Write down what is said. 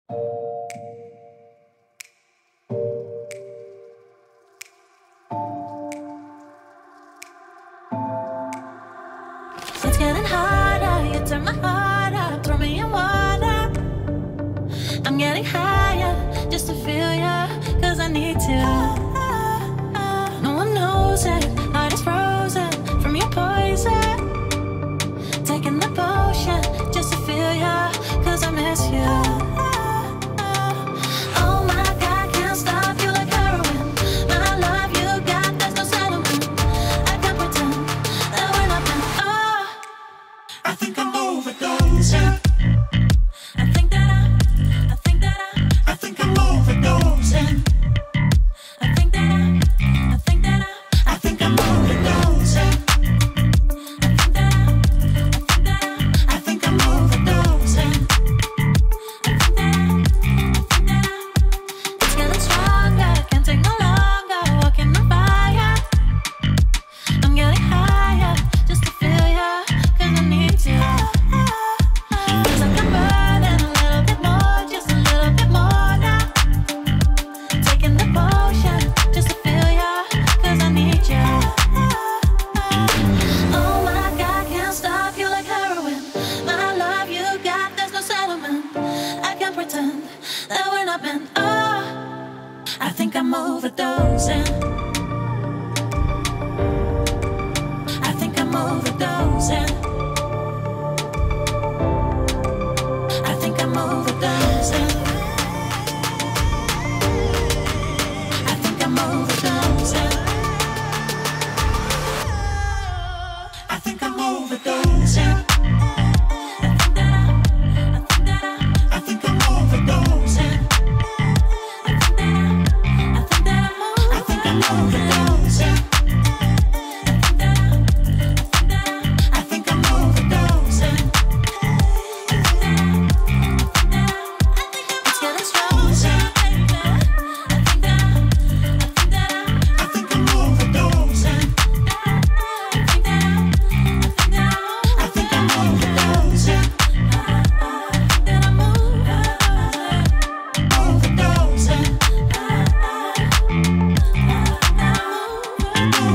It's getting harder, you turn my heart up, throw me in water. I'm getting higher, just to feel ya, cause I need to. No one knows it, heart is frozen from your poison. Taking the potion, just to feel ya, cause I miss you. Oh my God, can't stop you like heroin. My love you got, there's no settlement. I can't pretend that we're not meant. Oh, I think I'm overdosing. I think that I think I'm overdosing. I think that I think I'm overdosing. I think I'm overdosing. it's getting stronger, can't take no longer, walking on fire. I'm getting higher, just to feel ya, cause I need to. Feels like I'm burning a little bit more, just a little bit more now. Taking the potion, just to feel ya, cause I need ya. Oh my God, can't stop you like heroin. My love you got, there's no settlement. I can't pretend that we're not meant. Oh, I think I'm overdosing. I think I'm overdosing. I think I'm overdosing. I think I'm overdosing. I think I'm overdosing. I think I'm overdosing. I think I'm overdosing. I think I'm overdosing. It's getting stronger. I think I'm overdosing. I think I'm overdosing. Overdosing.